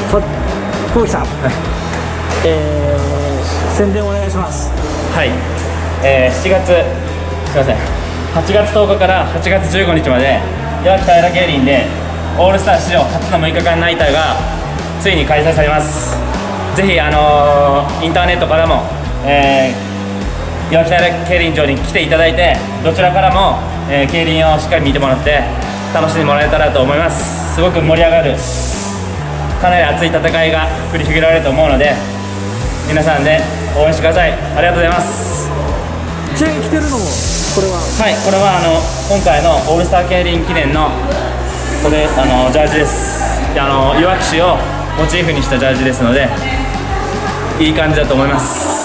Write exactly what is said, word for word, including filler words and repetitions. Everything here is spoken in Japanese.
さ久保木さん、はい、えー、宣伝お願いします。 はい、えー、しちがつ、すみません、はちがつとおかからはちがつじゅうごにちまでいわき平競輪でオールスター史上初のむいかかんナイターがついに開催されます。ぜひ、あのー、インターネットからも、えー、いわき平競輪場に来ていただいて、どちらからも、えー、競輪をしっかり見てもらって楽しんでもらえたらと思います。すごく盛り上がる、かなり熱い戦いが繰り広げられると思うので、皆さんで応援してください。ありがとうございます。 ちなみに着てるのもこれは、 はい、これはあの今回のオールスター競輪記念のこれあのジャージです。で、あのいわき市をモチーフにしたジャージですので、いい感じだと思います。